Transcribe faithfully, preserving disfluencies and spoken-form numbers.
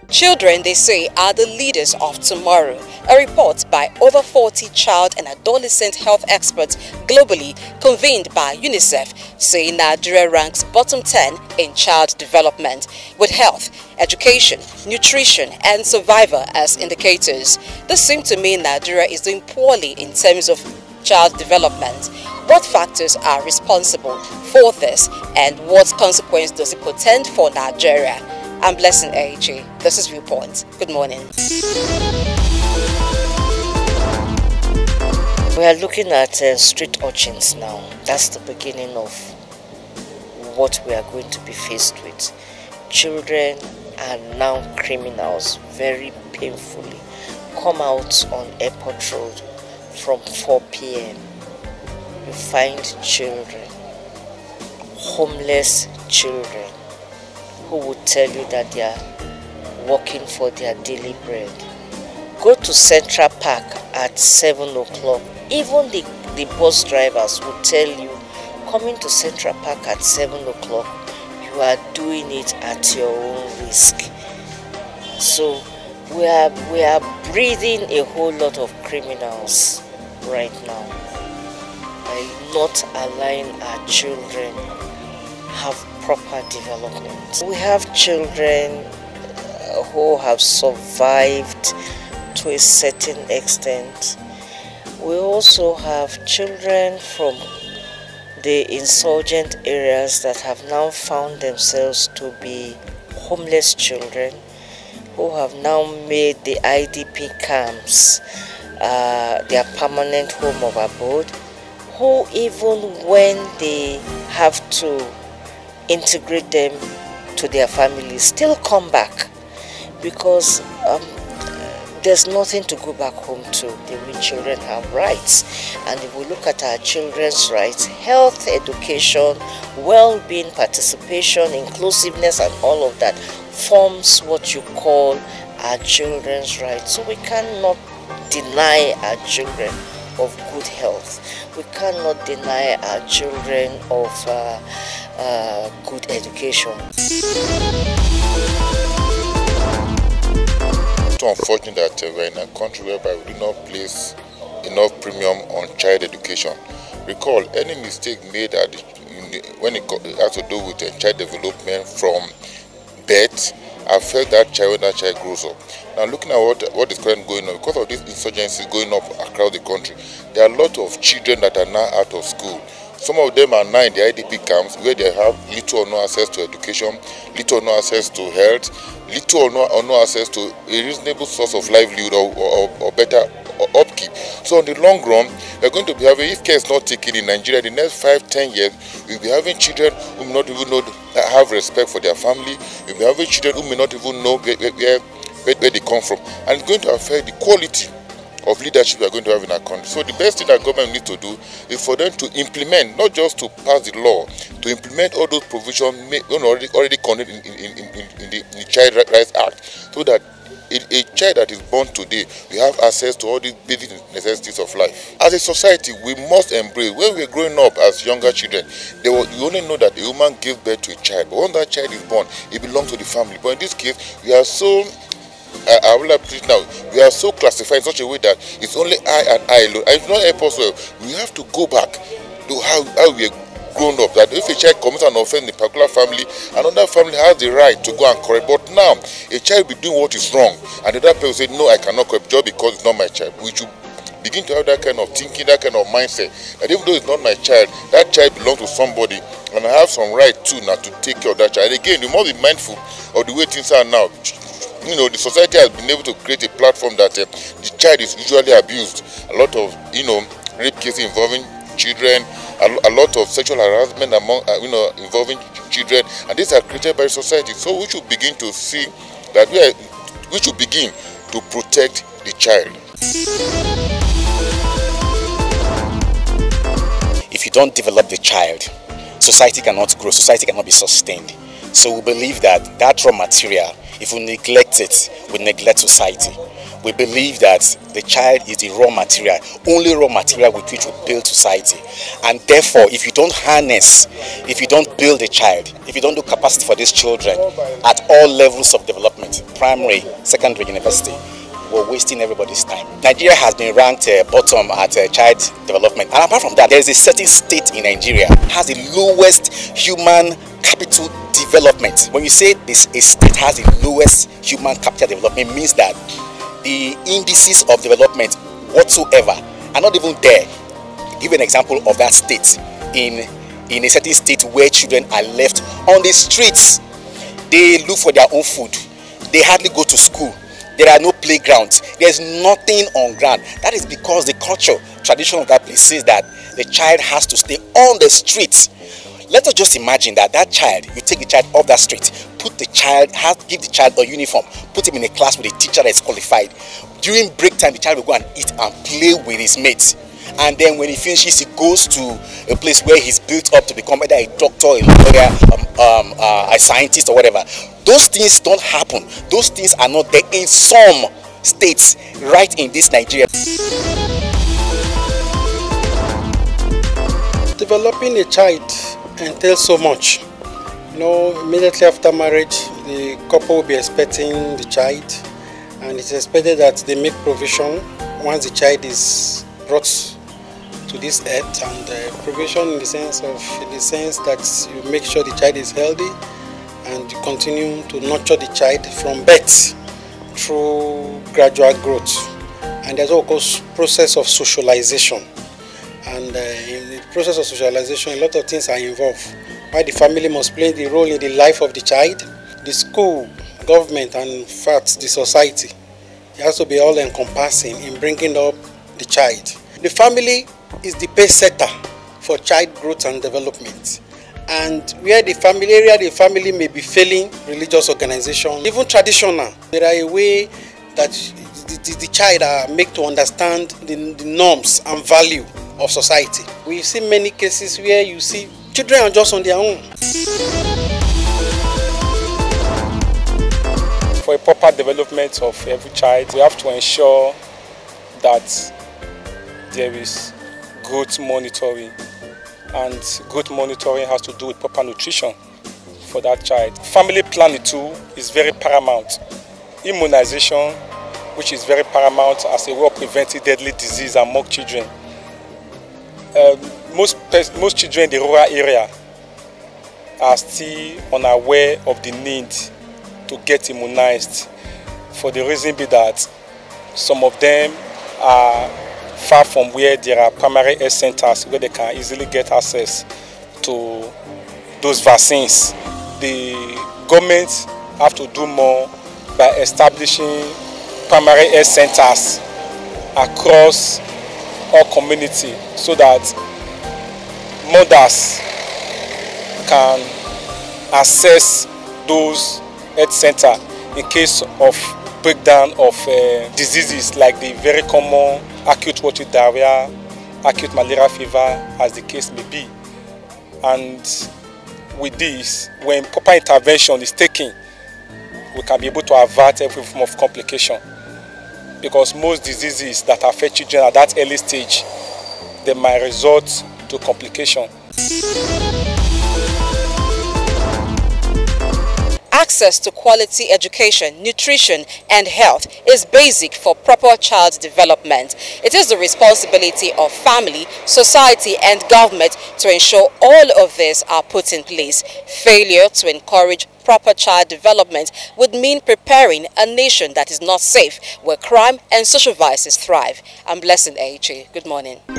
Children, they say, are the leaders of tomorrow. A report by over forty child and adolescent health experts globally convened by UNICEF say Nigeria ranks bottom ten in child development, with health, education, nutrition and survival as indicators. This seems to mean Nigeria is doing poorly in terms of child development. What factors are responsible for this and what consequence does it portend for Nigeria? I'm Blessing A J. This is Viewpoint. Good morning. We are looking at uh, street urchins now. That's the beginning of what we are going to be faced with. Children are now criminals, very painfully. Come out on Airport Road from four p m You find children, homeless children, who would tell you that they are working for their daily bread. Go to Central Park at seven o'clock. Even the, the bus drivers would tell you, coming to Central Park at seven o'clock, you are doing it at your own risk. So we are, we are breeding a whole lot of criminals right now by not allowing our children have proper development. We have children uh, who have survived to a certain extent. We also have children from the insurgent areas that have now found themselves to be homeless children, who have now made the I D P camps uh, their permanent home of abode, who even when they have to integrate them to their families still come back because um, there's nothing to go back home to. The children have rights, and if we look at our children's rights, health, education, well-being, participation, inclusiveness and all of that forms what you call our children's rights. So we cannot deny our children of good health. We cannot deny our children of uh, uh, good education. It's unfortunate that uh, we're in a country whereby we do not place enough premium on child education. Recall, any mistake made at the, when it has to do with uh, child development from birth affect that child when that child grows up. Now, looking at what, what is currently going on, because of this insurgency going up across the country, there are a lot of children that are now out of school. Some of them are now in the I D P camps where they have little or no access to education, little or no access to health, little or no, or no access to a reasonable source of livelihood or, or, or better upkeep. So in the long run, we're going to be having, if care is not taken in Nigeria, the next five, ten years, we'll be having children who may not even know, have respect for their family. We'll be having children who may not even know where, where, where, where they come from. And it's going to affect the quality of leadership we are going to have in our country. So the best thing that government needs to do is for them to implement, not just to pass the law, to implement all those provisions already, already contained in, in, in, in, the, in the Child Rights Act, so that a, a child that is born today will have access to all these basic necessities of life. As a society, we must embrace, when we are growing up as younger children, they will, you only know that a woman gives birth to a child, but when that child is born, it belongs to the family. But in this case, we are so I, I will put it now. We are so classified in such a way that it's only I and I alone. And it's not help us well. We have to go back to how, how we are grown up. That if a child commits an offense in a particular family, another family has the right to go and correct. But now, a child will be doing what is wrong, and the other person will say, no, I cannot correct just because it's not my child. We should begin to have that kind of thinking, that kind of mindset, that even though it's not my child, that child belongs to somebody, and I have some right too now to take care of that child. And again, you must be mindful of the way things are now. You know, the society has been able to create a platform that uh, the child is usually abused. A lot of, you know, rape cases involving children, a, a lot of sexual harassment among, uh, you know, involving children, and these are created by society. So we should begin to see that we are, we should begin to protect the child. If you don't develop the child, society cannot grow, society cannot be sustained. So we believe that that raw material, if we neglect it, we neglect society. We believe that the child is the raw material, only raw material with which we build society. And therefore, if you don't harness, if you don't build a child, if you don't do capacity for these children at all levels of development, primary, secondary, university, we're wasting everybody's time. Nigeria has been ranked uh, bottom at uh, child development. And apart from that, there is a certain state in Nigeria has the lowest human capital development. When you say this a state has the lowest human capital development, it means that the indices of development whatsoever are not even there. Give an example of that state in in a certain state where children are left on the streets. They look for their own food. They hardly go to school. There are no playgrounds. There's nothing on ground. That is because the culture, tradition of that place says that the child has to stay on the street. Let us just imagine that that child, you take the child off that street, put the child, have, give the child a uniform, put him in a class with a teacher that is qualified. During break time, the child will go and eat and play with his mates. And then when he finishes, he goes to a place where he's built up to become either a doctor, a lawyer, um, um, uh, a scientist or whatever. Those things don't happen. Those things are not there in some states right in this Nigeria. Developing a child entails so much. You know, immediately after marriage, the couple will be expecting the child, and it's expected that they make provision once the child is brought to this earth, and uh, provision in the sense of in the sense that you make sure the child is healthy and you continue to nurture the child from birth through gradual growth. And there's also a process of socialization, and uh, in the process of socialization a lot of things are involved. Why the family must play the role in the life of the child, the school, government, and in fact the society. It has to be all encompassing in bringing up the child. The family is the pace setter for child growth and development. And where the family area, the family may be failing, religious organization, even traditional, there are a way that the, the, the child are made to understand the, the norms and value of society. We've seen many cases where you see children are just on their own. For a proper development of every child, we have to ensure that there is growth monitoring, and growth monitoring has to do with proper nutrition for that child. Family planning too is very paramount. Immunization, which is very paramount as a way of preventing deadly disease among children. Um, most, most children in the rural area are still unaware of the need to get immunized, for the reason be that some of them are far from where there are primary health centers where they can easily get access to those vaccines. The government have to do more by establishing primary health centers across all community so that mothers can access those health centers in case of breakdown of uh, diseases like the very common acute watery diarrhea, acute malaria fever, as the case may be. And with this, when proper intervention is taken, we can be able to avert every form of complication. Because most diseases that affect children at that early stage, they might result to complication. Access to quality education, nutrition, and health is basic for proper child development. It is the responsibility of family, society, and government to ensure all of this are put in place. Failure to encourage proper child development would mean preparing a nation that is not safe, where crime and social vices thrive. I'm Blessing Aichi. Good morning.